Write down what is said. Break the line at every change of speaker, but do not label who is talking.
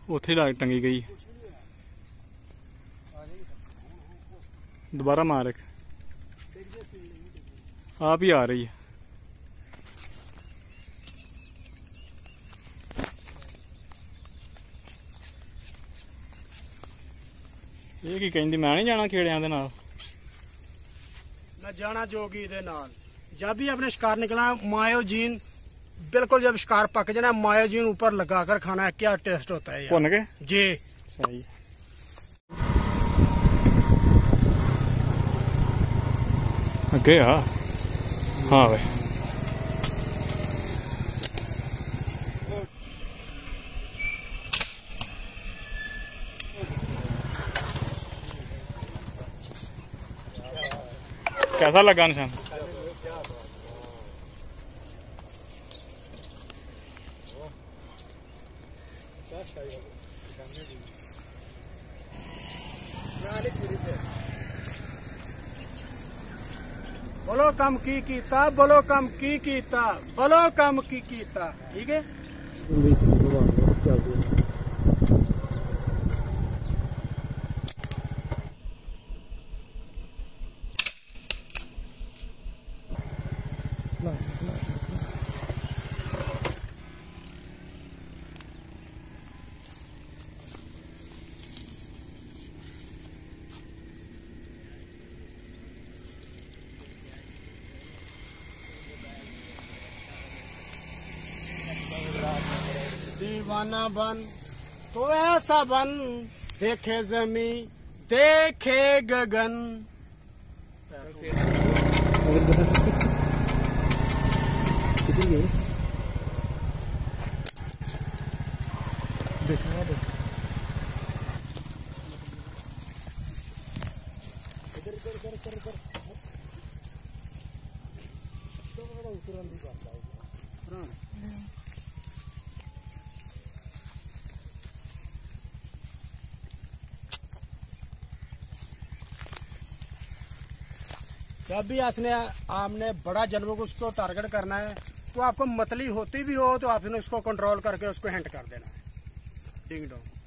उत्थे लाग टंगी गई। दोबारा मार एक, आप ही आ रही है। ये की कहंदी मैं नहीं जाना कीड़ियां दे नाल,
मैं जाना जोगी दे नाल। जब भी अपने शिकार निकलना मायोजीन, बिल्कुल जब शिकार पक जाना मायोजीन ऊपर लगाकर खाना है। क्या टेस्ट होता है
भुन के
जी।
सही। अगे हाँ हाँ भाई कैसा लगा निशान?
बोलो कम की कीता, बोलो कम की कीता, बोलो कम की कीता। ठीक है। दीवाना बन तो ऐसा बन, देखे जमी देखे गगन। जब भी आपने बड़ा जानवर को उसको टारगेट करना है तो आपको मतली होती भी हो तो आपने उसको कंट्रोल करके उसको हिंट कर देना है। Ding Dong.